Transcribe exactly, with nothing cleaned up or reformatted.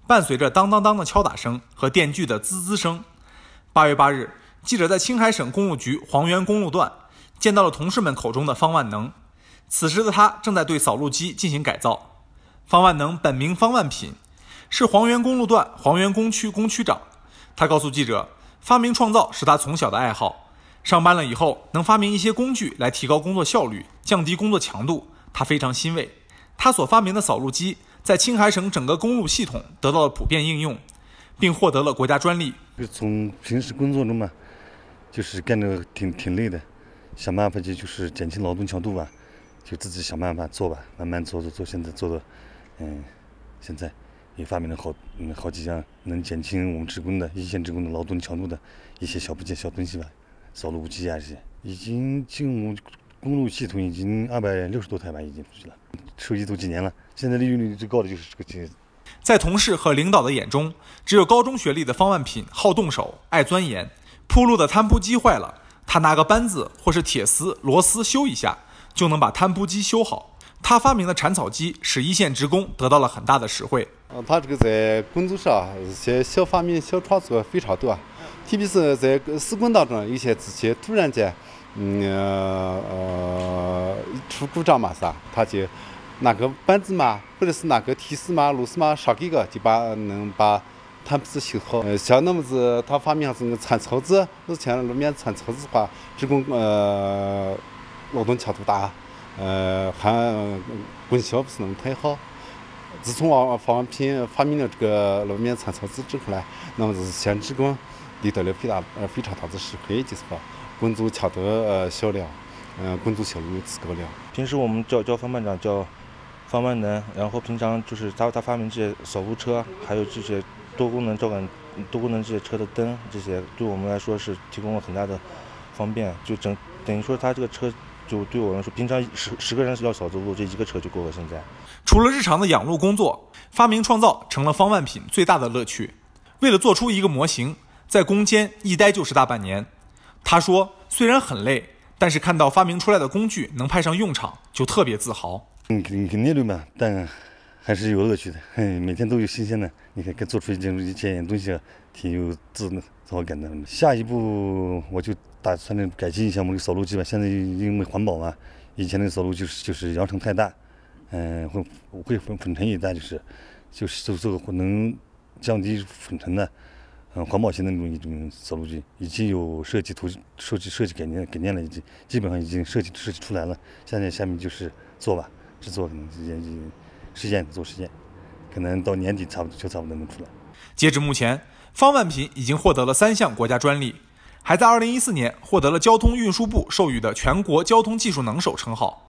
伴随着当当当的敲打声和电锯的滋滋声。八月八日，记者在青海省公路局黄原公路段见到了同事们口中的方万能。此时的他正在对扫路机进行改造。方万能本名方万品，是黄原公路段黄原工区工区长。他告诉记者，发明创造是他从小的爱好。上班了以后，能发明一些工具来提高工作效率，降低工作强度，他非常欣慰。他所发明的扫路机在青海省整个公路系统得到了普遍应用，并获得了国家专利。 从平时工作中嘛，就是干着挺挺累的，想办法就就是减轻劳动强度吧，就自己想办法做吧，慢慢做做做，现在做的，嗯，现在也发明了好嗯好几样能减轻我们职工的一线职工的劳动强度的一些小部件小东西吧，扫路机啊这些，已经进入公路系统已经二百六十多台吧，已经出去了，收集都几年了，现在利用率最高的就是这个机。 在同事和领导的眼中，只有高中学历的方万品好动手，爱钻研。铺路的摊铺机坏了，他拿个扳子或是铁丝、螺丝修一下，就能把摊铺机修好。他发明的铲草机使一线职工得到了很大的实惠。 呃，他这个在工作上一些小发明、小创作非常多，特别是在施工当中，有些之前突然间，嗯呃出故障嘛啥，他就拿个扳子嘛，或者是拿个铁丝嘛、螺丝嘛，上给个就把能把摊子修好。呃，像那么子，他发明这个铲草子，之前路面铲草子的话，职工呃劳动强度大，呃还功效不是那么太好。自从王方万品发明了这个路面铲草子之后呢，那么就是向职工得到了非常呃非常大的实惠，就是说工作强度呃小了，嗯、呃、工作效率提高了。 平时我们叫叫方班长叫方万能，然后平常就是他他发明这些扫路车，还有这些多功能照感多功能这些车的灯，这些对我们来说是提供了很大的方便，就整等于说他这个车就对我们说，平常十十个人要扫走路，这一个车就够了。现在除了日常的养路工作，发明创造成了方万品最大的乐趣。为了做出一个模型，在工间一待就是大半年。他说，虽然很累，但是看到发明出来的工具能派上用场，就特别自豪。 嗯，肯肯定累嘛，但还是有乐趣的。嗯，每天都有新鲜的，你看，做出一件一件东西，挺有自自豪感的。下一步我就打算改进一下我们的扫路机吧。现在因为环保嘛，以前的扫路就是就是扬尘太大，嗯，会会粉粉尘也大，就是就是就这个能降低粉尘的，嗯，环保型的那种一种扫路机，已经有设计图设计设计概念概念了，已经基本上已经设计设计出来了。现在下面就是做吧，制作可能时间就实验做实验，可能到年底差不多就差不多能出来。 截至目前，方万品已经获得了三项国家专利，还在二零一四年获得了交通运输部授予的全国交通技术能手称号。